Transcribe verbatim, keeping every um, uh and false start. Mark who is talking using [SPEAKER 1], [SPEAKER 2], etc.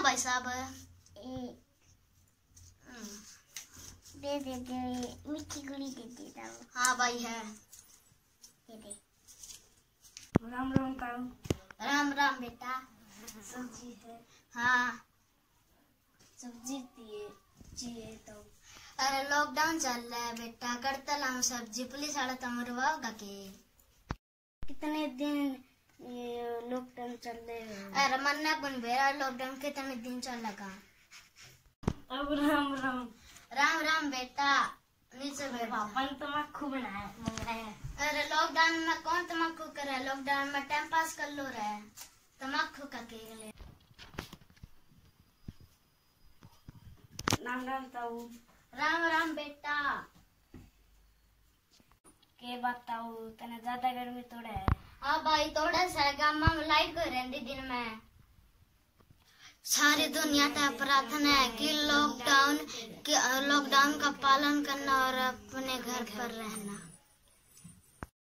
[SPEAKER 1] भाई साहब
[SPEAKER 2] दे दे दे मीठी गोली दे देता हूँ।
[SPEAKER 1] हाँ भाई है,
[SPEAKER 2] दे दे। राम राम ताऊ।
[SPEAKER 1] राम राम बेटा।
[SPEAKER 2] सब्जी है?
[SPEAKER 1] हाँ
[SPEAKER 2] सब्जी दिए चाहिए तो।
[SPEAKER 1] अरे लॉकडाउन चल रहा है बेटा, करता लाऊं सब्जी, पुलिस वाला तो मरवाओगा के।
[SPEAKER 2] कितने दिन ये लॉकडाउन चल रहे हैं?
[SPEAKER 1] अरे मन्ना बन बेरा लॉकडाउन कितने दिन चलेगा।
[SPEAKER 2] अब राम राम।
[SPEAKER 1] राम राम बेटा, नीचे बैठ।
[SPEAKER 2] पापा ने तम्बाकू बनाया मंगाया।
[SPEAKER 1] अरे लॉकडाउन में कौन तम्बाकू करे, लॉकडाउन में टाइम पास कर लो रहे तम्बाकू का के ले।
[SPEAKER 2] राम राम ताऊ।
[SPEAKER 1] राम राम बेटा।
[SPEAKER 2] के बताऊ तने ज्यादा गर्मी थोड़ा है?
[SPEAKER 1] हाँ भाई थोड़ा सा, गाँव में लाइट को रहती दिन में। सारी दुनिया का प्रार्थना है कि लॉकडाउन लॉकडाउन का पालन करना और अपने घर पर रहना।